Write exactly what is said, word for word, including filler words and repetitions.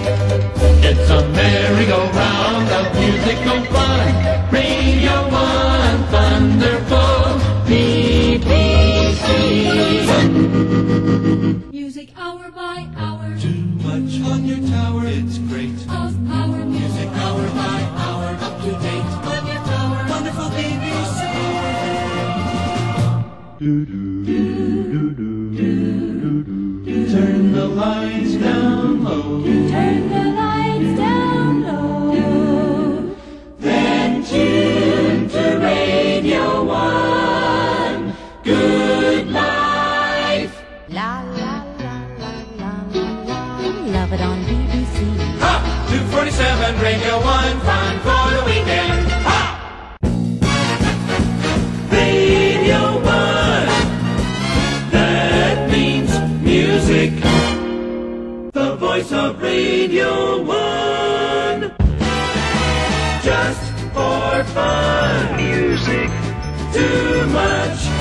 It's a merry-go-round of musical fun. Radio One, thunderful P P C. Music hour by hour. Too much on your tower, it's great. Of power. Music hour by hour, up to date. On your tower, wonderful P P C. Turn the lights down low. Turn the lights down low. Then tune to Radio One. Good life. La la la la la la la. Love it on B B C. Ha! two forty-seven Radio One, fun for the weekend. Ha! Radio One. That means music. The voice of Radio One. Just for fun. Music. Too much